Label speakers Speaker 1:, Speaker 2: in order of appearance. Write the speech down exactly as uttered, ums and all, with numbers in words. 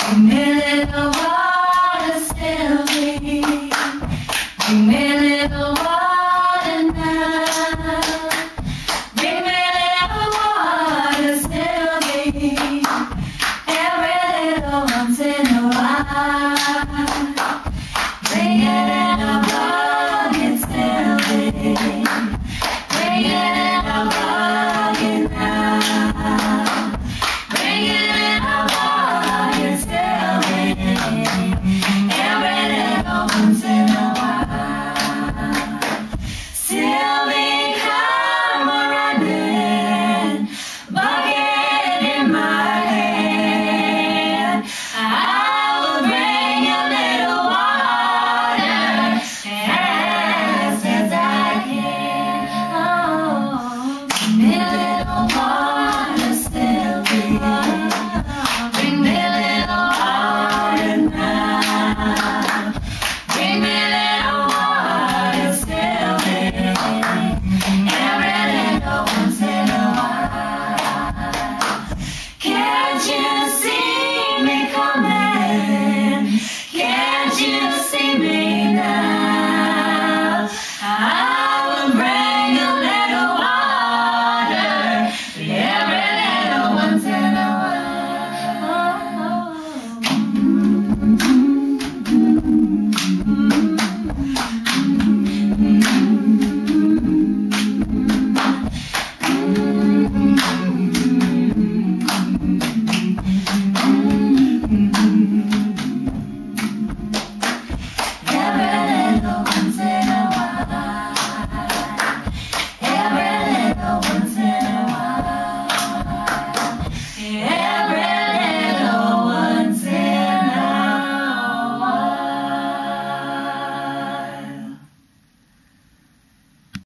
Speaker 1: Bring me little water, Silvy. Bring me little water now. Bring me little water, Silvy. Every little once in a while. Bring it in a bucket, Silvy. Bring it in a bucket now. Bring it in a bucket, Silvy. Every little once in a while. Silvy, come running, bucket in my hand. I will bring you little water fast as I can. Oh, bring me little water, Silvy. Bring me little water now. Bring me little water, Silvy. Every little once in a while. Can't you see me coming?